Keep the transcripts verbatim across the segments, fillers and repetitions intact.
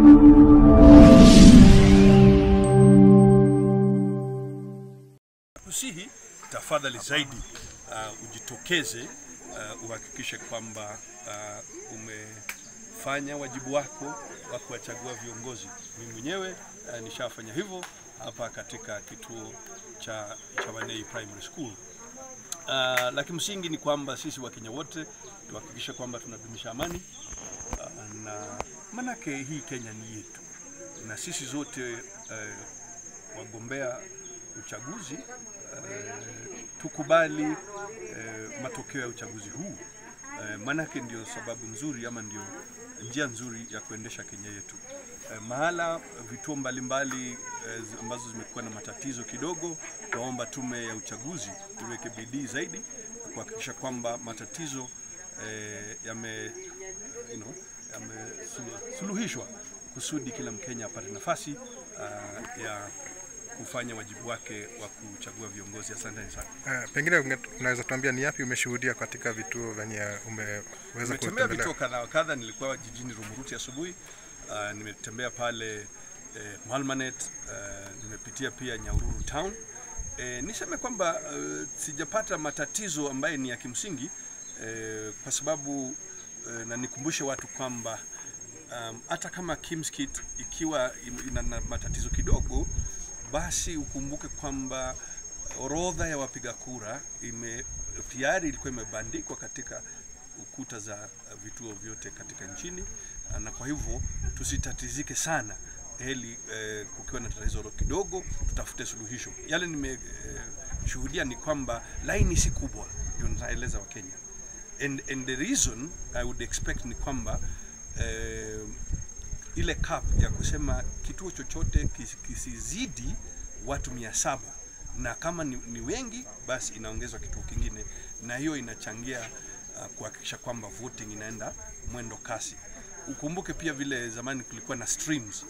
Kusihi tafadhali zaidi uh, ujitokeze uh, uhakikishe kwamba uh, umefanya wajibu wako wa kuwachagua viongozi. Mimi mwenyewe uh, nishafanya hivyo hapa katika kituo cha Chavanei Primary School. Uh, lakini msingi ni kwamba sisi Wakenya wote tuhakikishe kwamba tunadumisha amani uh, na manake hii Kenya ni yetu na sisi zote uh, wagombea uchaguzi uh, tukubali uh, matokeo ya uchaguzi huu uh, manake ndio sababu nzuri ama ndio njia nzuri ya kuendesha Kenya yetu. Uh, mahala vituo mbalimbali uh, ambazo zimekuwa na matatizo kidogo, tuomba tume ya uchaguzi iweke bidii zaidi kuhakikisha kwamba matatizo uh, yame you know, yame suluhishwa kusudi kila Mkenya apate nafasi uh, ya kufanya wajibu wake wa kuchagua viongozi. Asante sana. Uh, pengine unaweza tuambia ni yapi umeshuhudia katika vituo venye umeweza kutembelea? Vituo kadha kadha. Nilikuwa jijini Rumuruti asubuhi, uh, nimetembea pale eh, Malmanet, uh, nimepitia pia Nyahururu town. Eh, niseme kwamba uh, sijapata matatizo ambaye ni ya kimsingi eh, kwa sababu eh, na nikumbushe watu kwamba um, hata kama Kimskit ikiwa ina matatizo kidogo, basi ukumbuke kwamba orodha ya wapiga kura ime tayari ilikuwa imebandikwa katika ukuta za vituo vyote katika nchini, na kwa hivyo tusitatizike sana. Heli eh, kukiwa na tatizo kidogo tutafute suluhisho. Yale nimeshuhudia eh, ni kwamba laini si kubwa, ndio nitaeleza wa Kenya. And, and the reason I would expect ni kwamba eh, ile cap ya kusema kituo chochote kisizidi watu mia saba, na kama ni, ni wengi basi inaongezwa kituo kingine, na hiyo inachangia uh, kuhakikisha kwamba voting inaenda mwendo kasi. Ukumbuke pia vile zamani kulikuwa na streams.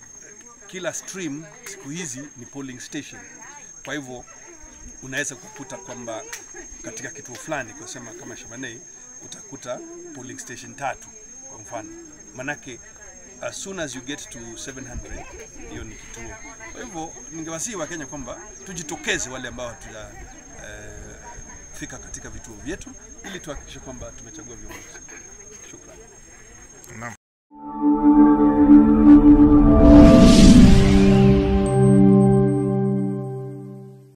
Kila stream siku hizi ni polling station. Kwa hivyo unaweza kukuta kwamba katika kituo fulani kwa sema kama Chavanei utakuta polling station tatu kwa mfano. Manake as soon as you get to seven hundred hiyo ni kituo. Kwa hivyo ningewasihi wa Kenya kwamba tujitokeze wale ambao hatuja uh, fika katika vituo vyetu ili tuhakikishe kwamba tumechagua viongozi.